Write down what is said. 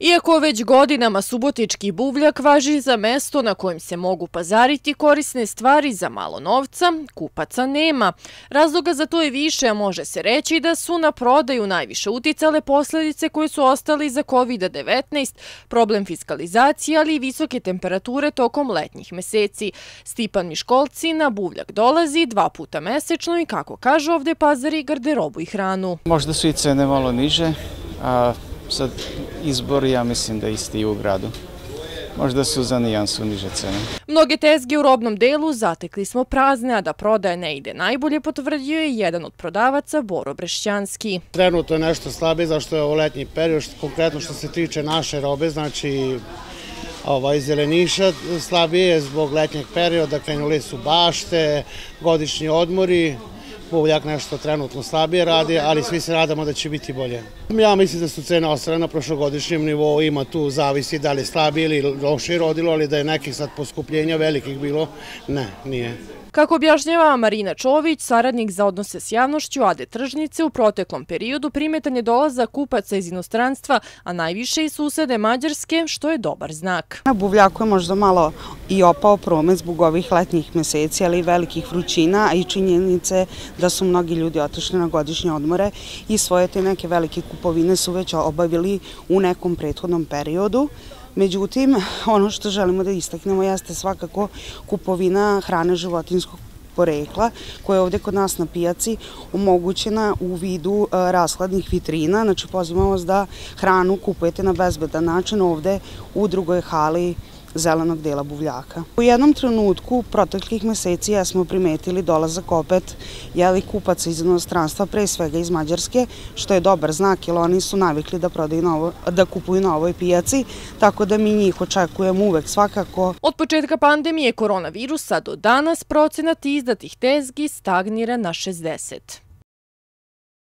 Iako već godinama Subotički Buvljak važi za mesto na kojem se mogu pazariti korisne stvari za malo novca, kupaca nema. Razloga za to je više, a može se reći da su na prodaju najviše uticale posljedice koje su ostale iza COVID-19, problem fiskalizacije, ali i visoke temperature tokom letnjih meseci. Stipan Miškolci na Buvljak dolazi 2 puta mesečno i, kako kaže, ovdje pazari garderobu i hranu. Možda su i cene malo niže, a sad izbor, ja mislim da isti i u gradu. Možda su za nijansu niže cene. Mnoge tezge u robnom delu zatekli smo prazne, a da prodaja ne ide najbolje, potvrdio je jedan od prodavaca, Boro Brešćanski. Trenutno je nešto slabije, zašto je ovo letnji period, konkretno što se tiče naše robe, znači zeleniša slabije je zbog letnjeg perioda, krenuli su bašte, godišnji odmori. Buvljak nešto trenutno slabije radi, ali svi se nadamo da će biti bolje. Ja mislim da su cene ostale na prošlogodišnjem nivou, ima tu zavisi da li slabije ili loše rodilo, ali da je nekih sad poskupljenja velikih bilo, ne, nije. Kako objašnjava Marina Čović, saradnik za odnose s javnošću AD Tržnice, u proteklom periodu primetan je dolazak kupaca iz inostranstva, a najviše iz susede Mađarske, što je dobar znak. Na Buvljaku je možda malo i opao promet zbog ovih letnjih meseci, ali i velikih vrućina, a i činjenice da su mnogi ljudi otišli na godišnje odmore i svoje te neke velike kupovine su već obavili u nekom prethodnom periodu. Međutim, ono što želimo da istaknemo jeste svakako kupovina hrane životinjskog porekla, koja je ovdje kod nas na pijaci omogućena u vidu rashladnih vitrina. Znači, pozivamo vas da hranu kupujete na bezbedan način ovdje u drugoj hali zelenog dela Buvljaka. U jednom trenutku proteklih meseci smo primetili dolazak opet kupaca iz inostranstva, pre svega iz Mađarske, što je dobar znak, jer oni su navikli da kupuju na ovoj pijaci, tako da mi njih očekujemo uvek svakako. Od početka pandemije koronavirusa do danas procenat izdatih tezgi stagnira na 60.